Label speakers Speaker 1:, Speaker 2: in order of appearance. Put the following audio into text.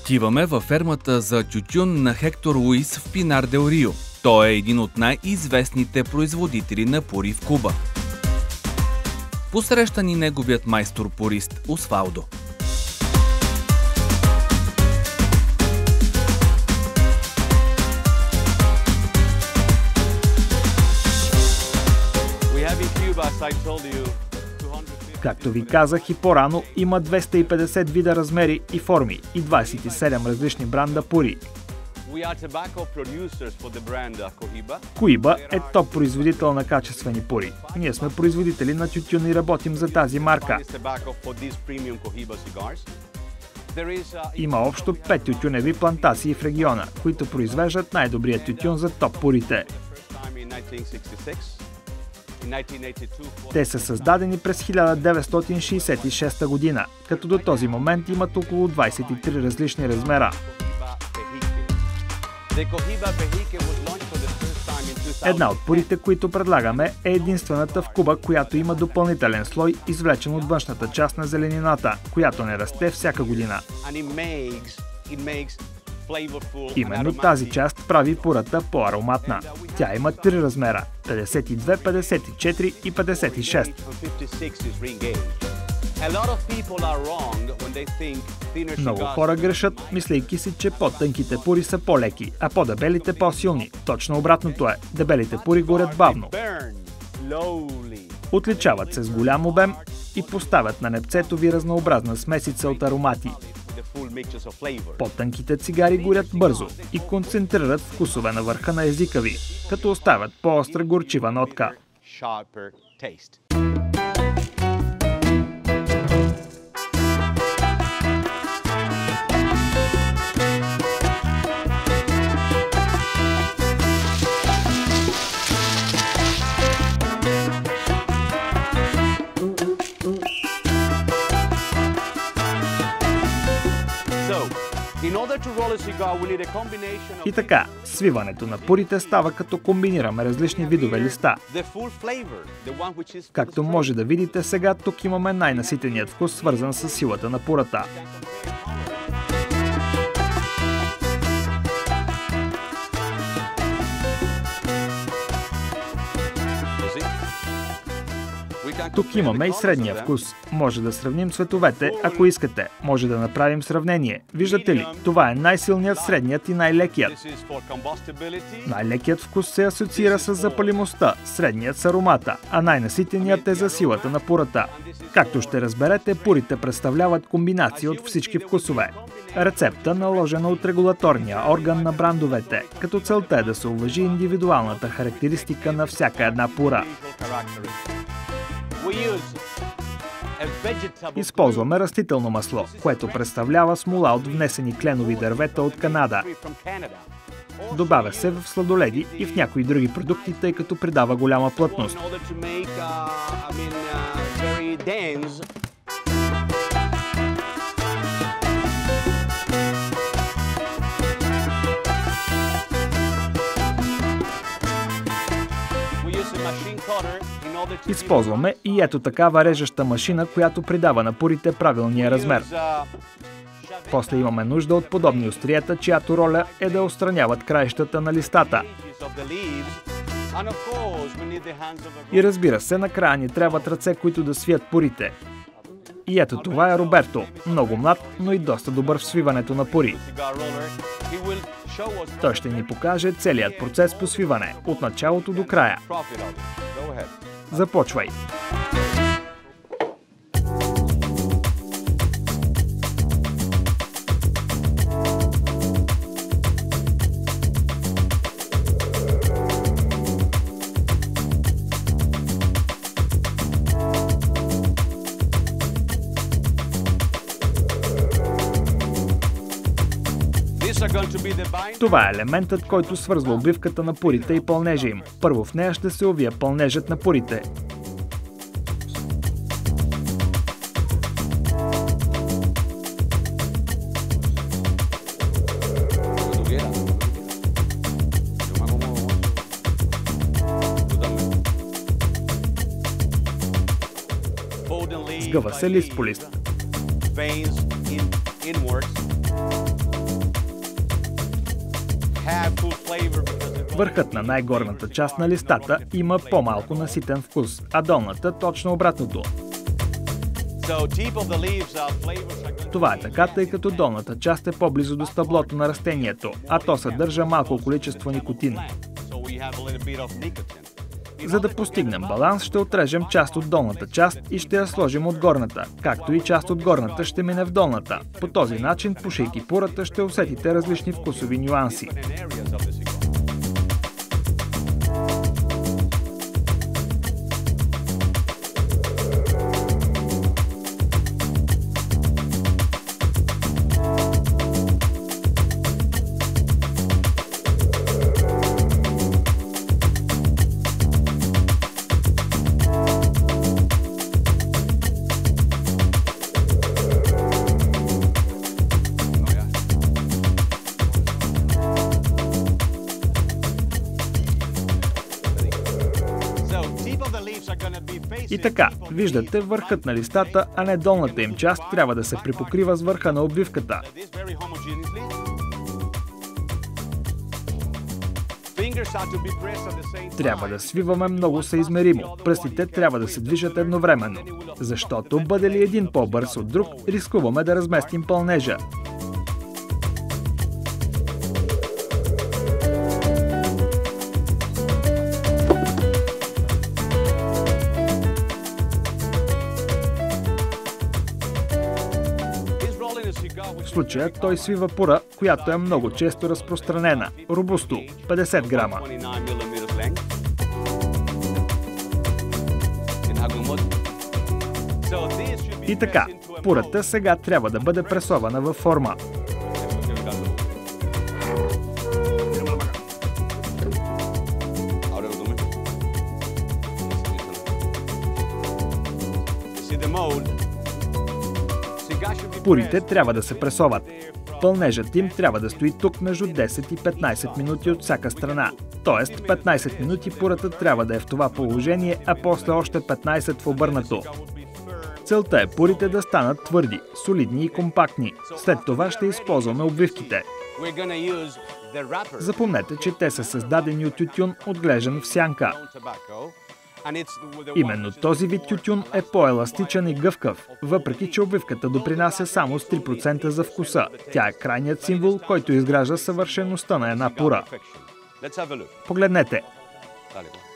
Speaker 1: Отиваме във фермата за тютюн на Хектор Луис в Пинар дел Рио. Той е един от най-известните производители на пури в Куба. Посреща ни неговият майстор-пурист Освалдо.
Speaker 2: Както ви казах и по-рано, има 250 вида размери и форми и 27 различни бранда пури. Коиба е топ производител на качествени пури. Ние сме производители на тютюн и работим за тази марка. Има общо 5 тютюневи плантации в региона, които произвеждат най-добрия тютюн за топ пурите. Те са създадени през 1966 година, като до този момент имат около 23 различни размера. Една от пурите, които предлагаме, е единствената в Куба, която има допълнителен слой, извлечен от външната част на зеленината, която не расте всяка година. Именно тази част прави пурата по-ароматна. Тя има 3 размера – 52, 54 и 56. Много хора грешат, мислейки си, че по-тънките пури са по-леки, а по-дебелите по-силни. Точно обратното е. Дебелите пури горят бавно. Отличават се с голям обем и поставят на непцето ви разнообразна смесица от аромати. По-тънките цигари горят бързо и концентрират вкусове на върха на езика ви, като оставят по-остра горчива нотка. И така, свиването на пурите става като комбинираме различни видове листа. Както може да видите сега, тук имаме най-наситеният вкус, свързан с силата на пурата. Тук имаме и средния вкус. Може да сравним цветовете, ако искате. Може да направим сравнение. Виждате ли? Това е най-силният, средният и най-лекият. Най-лекият вкус се асоциира с запалимостта, средният с аромата, а най-наситеният е за силата на пурата. Както ще разберете, пурите представляват комбинация от всички вкусове. Рецепта, наложена от регулаторния орган на брандовете, като целта е да се уважи индивидуалната характеристика на всяка една пура. Използваме растително масло, което представлява смола от внесени кленови дървета от Канада. Добавя се в сладоледи и в някои други продукти, тъй като придава голяма плътност. Използваме и ето такава режеща машина, която придава на пурите правилния размер. После имаме нужда от подобни остриета, чиято роля е да отстраняват краищата на листата. И разбира се, накрая ни трябват ръце, които да свият пурите. И ето това е Роберто, много млад, но и доста добър в свиването на пури. Той ще ни покаже целият процес по свиване, от началото до края. Започвай! Това е елементът, който свързва обвивката на пурите и пълнежа им. Първо в нея ще се увие пълнежът на пурите. Сгъва се лист по лист. Върхът на най-горната част на листата има по-малко наситен вкус, а долната точно обратното. Това е така, тъй като долната част е по-близо до стъблото на растението, а то съдържа малко количество никотин. За да постигнем баланс, ще отрежем част от долната част и ще я сложим от горната, както и част от горната ще мине в долната. По този начин, пушейки пурата, ще усетите различни вкусови нюанси. И така, виждате, върхът на листата, а не долната им част, трябва да се припокрива с върха на обвивката. Трябва да свиваме много съизмеримо. Пръстите трябва да се движат едновременно. Защото, бъде ли един по-бърз от друг, рискуваме да разместим пълнежа. В случая той свива пура, която е много често разпространена. Робусто, 50 грама. И така, пурата сега трябва да бъде пресована във форма. Пурите трябва да се пресоват. Пълнежът им трябва да стои тук между 10 и 15 минути от всяка страна. Тоест 15 минути пурата трябва да е в това положение, а после още 15 в обърнато. Целта е пурите да станат твърди, солидни и компактни. След това ще използваме обвивките. Запомнете, че те са създадени от тютюн, отглеждан в сянка. Именно този вид тютюн е по-еластичен и гъвкав, въпреки че обвивката допринася само с 3% за вкуса. Тя е крайният символ, който изгражда съвършеността на една пура. Погледнете!